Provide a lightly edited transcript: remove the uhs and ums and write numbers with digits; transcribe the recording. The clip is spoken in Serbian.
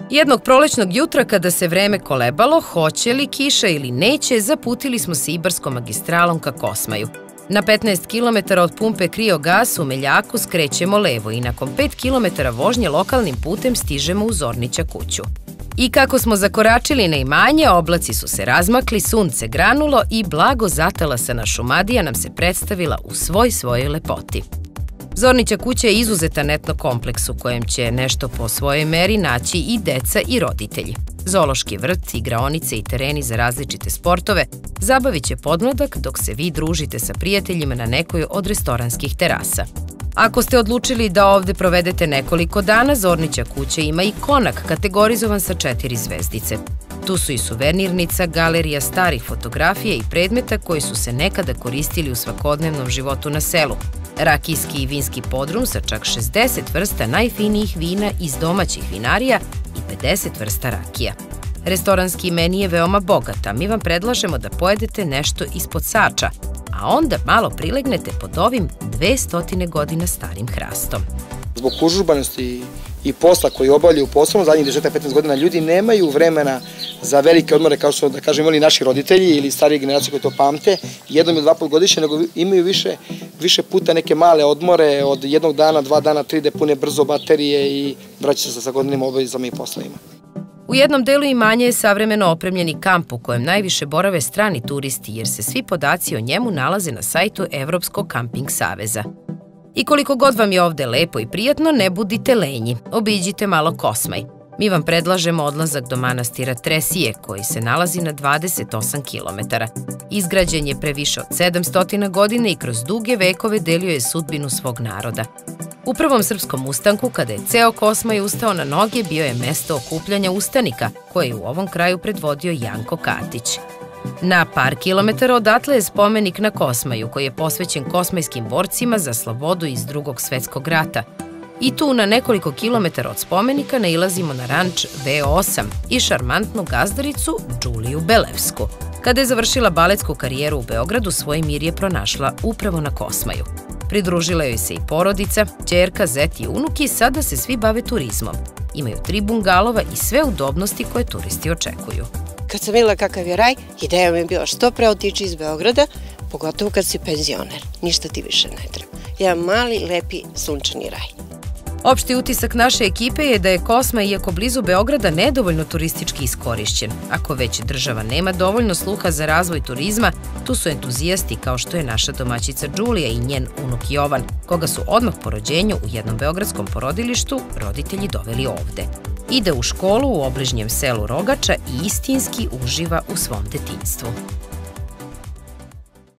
Jednog prolećnog jutra kada se vreme kolebalo, hoće li kiša ili neće, zaputili smo se Ibarskom magistralom ka Kosmaju. Na 15 km od pumpe Kriogas u Meljaku skrećemo levo i nakon 5 km vožnje lokalnim putem stižemo u Zornića kuću. I kako smo zakoračili na imanje, oblaci su se razmakli, sunce granulo i blago zatalasana Šumadija nam se predstavila u svojoj lepoti. Zornića kuća je izuzetan etno kompleks u kojem će nešto po svojoj meri naći i deca i roditelji. Zoološki vrt, igraonice i tereni za različite sportove zabavit će podmladak dok se vi družite sa prijateljima na nekoj od restoranskih terasa. Ako ste odlučili da ovde provedete nekoliko dana, Zornića kuća ima i konak kategorizovan sa 4 zvezdice. Tu su i suvenirnica, galerija starih fotografija i predmeta koji su se nekada koristili u svakodnevnom životu na selu, rakijski i vinski podrum sa čak 60 vrsta najfinijih vina iz domaćih vinarija i 50 vrsta rakija. Restoranski meni je veoma bogat, a mi vam predlažemo da pojedete nešto ispod sača, a onda malo prilegnete pod ovim 200 godina starim hrastom. Zbog užurbanosti i posla koji obavljaju posebno zadnjih 10-15 godina, ljudi nemaju vremena za velike odmore kao što, da kažem, imali naši roditelji ili starije generacije koji to pamte, jednom ili 2 puta godišnje, nego imaju više puta neke male odmore od jednog dana, 2 dana, 3 da pune brzo baterije i vraćaju se sa svakodnevnim obavezama i poslovima. U jednom delu imanja je savremeno opremljeni kamp u kojem najviše borave strani turisti jer se svi podaci o njemu nalaze na sajtu Evropskog kamping saveza. I koliko god vam je ovde lepo i prijatno, ne budite lenji, obiđite malo Kosmaj. Mi vam predlažemo odlazak do manastira Tresije, koji se nalazi na 28 km. Izgrađen je pre više od 700 godina i kroz duge vekove delio je sudbinu svog naroda. U prvom srpskom ustanku, kada je ceo Kosmaj ustao na noge, bio je mesto okupljanja ustanika, koje je u ovom kraju predvodio Janko Katić. Na par kilometara odatle je spomenik na Kosmaju, koji je posvećen kosmajskim borcima za slobodu iz Drugog svetskog rata. I tu na nekoliko kilometara od spomenika nailazimo na ranč V8 i šarmantnu gazdaricu Đuliju Belevsku. Kada je završila baletsku karijeru u Beogradu, svoj mir je pronašla upravo na Kosmaju. Pridružila joj se i porodica, ćerka, zet i unuk i sada se svi bave turizmom. Imaju 3 bungalova i sve udobnosti koje turisti očekuju. Kad sam videla kakav je raj, ideja mi je bila što pre otići iz Beograda, pogotovo kad si penzioner. Ništa ti više ne treba. Jedan mali, lepi, sunčani raj. Opšti utisak naše ekipe je da je Kosmaj, iako blizu Beograda, nedovoljno turistički iskorišćen. Ako već država nema dovoljno sluha za razvoj turizma, tu su entuzijasti kao što je naša domaćica Đulija i njen unuk Jovan, koga su odmah po rođenju u jednom beogradskom porodilištu roditelji doveli ovde. Ide u školu u obližnjem selu Rogača i istinski uživa u svom detinjstvu.